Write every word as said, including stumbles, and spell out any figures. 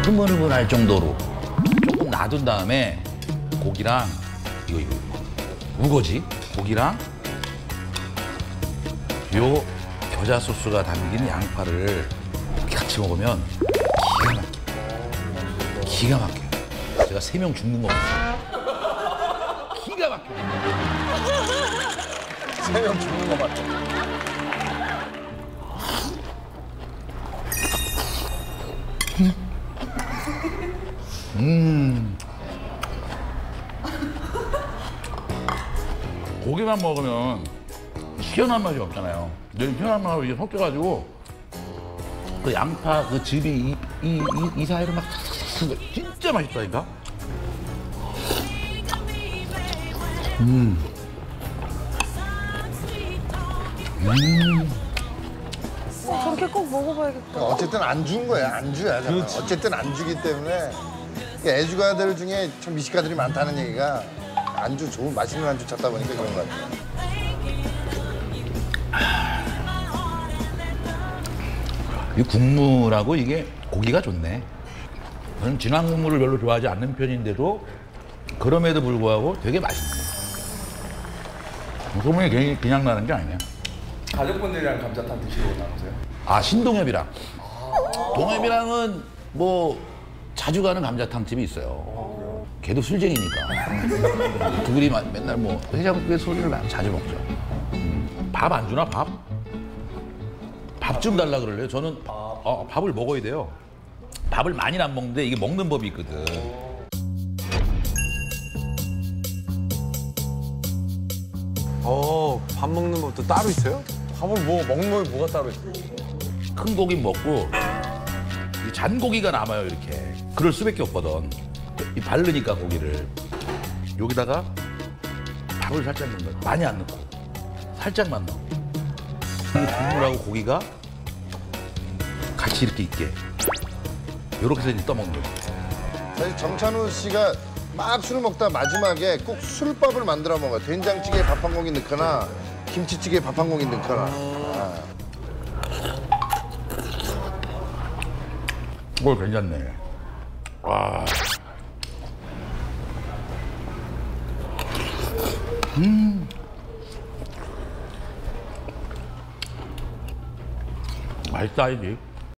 흐물흐물할 정도로 조금 놔둔 다음에 고기랑 이거 이거 우거지 고기랑 요 겨자 소스가 담긴 양파를 같이 먹으면 기가 막혀. 기가 막혀. 제가 세 명 죽는 거 같아요. 기가 막혀. 세 명 죽는 거 맞죠? 음. 고기만 먹으면 시원한 맛이 없잖아요. 근데 시원한 맛이 이게 섞여가지고 그 양파 그 즙이 이, 이, 이, 이 사이로 막 싹싹 진짜 맛있다니까. 음. 음. 어, 저렇게 꼭 먹어봐야겠다. 어쨌든 안주인 거야, 안주야. 그렇지. 어쨌든 안주기 때문에 애주가들 중에 참 미식가들이 많다는 얘기가 안주 좋은 맛있는 안주 찾다 보니까 그런 것 같아요. 이 국물하고 이게 고기가 좋네. 저는 진한 국물을 별로 좋아하지 않는 편인데도 그럼에도 불구하고 되게 맛있네. 소문이 괜히 그냥 나는 게 아니네. 가족분들이랑 감자탕 드시러 나오세요? 아, 신동엽이랑. 동엽이랑은 뭐 자주 가는 감자탕 집이 있어요. 걔도 술쟁이니까. 둘이 맨날 뭐 해장국에 소주를 자주 먹죠. 밥 안 주나, 밥? 밥 좀 달라 그럴래요? 저는 어, 밥을 먹어야 돼요. 밥을 많이는 안 먹는데 이게 먹는 법이 있거든. 어, 밥 먹는 법도 따로 있어요? 밥을 뭐 먹는 걸 뭐가 따로 있어요? 큰 고기 먹고 이 잔고기가 남아요, 이렇게. 그럴 수밖에 없거든. 이 바르니까 고기를. 여기다가 밥을 살짝 넣는 거야. 많이 안 넣고. 살짝만 넣어. 이 국물하고 고기가 같이 이렇게 있게. 이렇게 해서 이제 떠먹는 거야. 사실 정찬우 씨가 막 술을 먹다 마지막에 꼭 술밥을 만들어 먹어요. 된장찌개에 밥 한 공기 넣거나 김치찌개에 밥 한 공기 넣거나. 아. 오, 괜찮네. 와. 음. 맛있다, 이지.